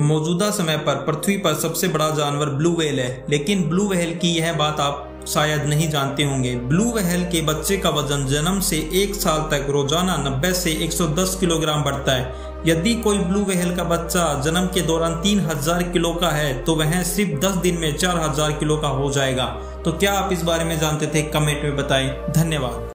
मौजूदा समय पर पृथ्वी पर सबसे बड़ा जानवर ब्लू व्हेल है, लेकिन ब्लू व्हेल की यह बात आप शायद नहीं जानते होंगे। ब्लू व्हेल के बच्चे का वजन जन्म से 1 साल तक रोजाना 90 से 110 किलोग्राम बढ़ता है। यदि कोई ब्लू व्हेल का बच्चा जन्म के दौरान 3000 किलो का है तो वह सिर्फ 10 दिन में 4000 किलो का हो जाएगा। तो क्या आप इस बारे में जानते थे? कमेंट में बताएं। धन्यवाद।